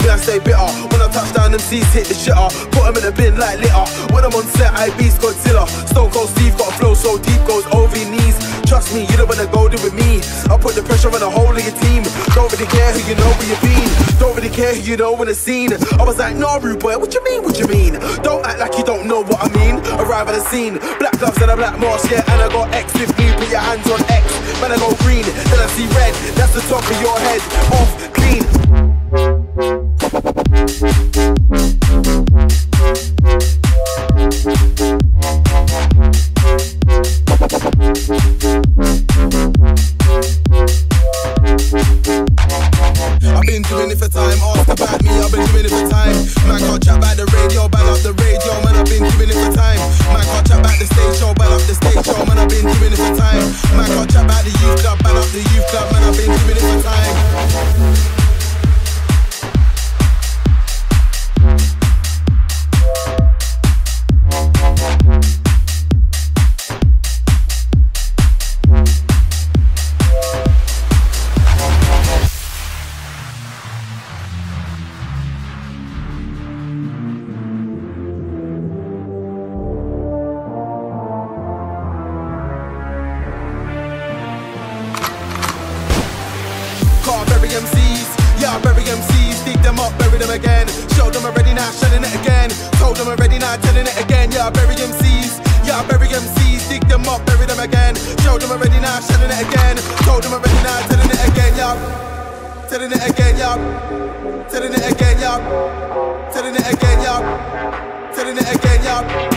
me I stay bitter. When I touch down, them C's hit the shitter. Put them in the bin like litter. When I'm on set, I beast Godzilla. Stone Cold Steve got a flow so deep, goes over your knees. Trust me, you don't wanna go there with me. I put the pressure on the whole of your team. Don't really care who you know where you've been. Don't really care who you know in the scene. I was like, nah, rude boy, what you mean, what you mean? Don't act like you don't know what I mean. Arrive at the scene, black gloves and a black mask, yeah, and I got X15, put your hands on X. Man, I go green, then I see red. That's the top of your head, off, clean. I've been doing it for time, ask about me, I've been doing it for time. Man can't chat about the radio, ban up the radio, man, I've been doing it for time. Man can't chat about the stage show, ban up the stage show, man, I've been doing it for time. Man can't chat about the youth club, ban up the youth club, man, I've been doing it for time. Bury MCs, yeah, I bury MCs, dig them up, bury them again. Showed them already, now shedding it again. Told them already, now telling it again. Yeah, I bury MCs, yeah, I bury MCs, dig them up, bury them again. Showed them already, now shedding it again. Told them already, now telling it again, yeah. Telling it again, yeah. Telling it again, yeah. Telling it again, yeah. Telling it again, yeah.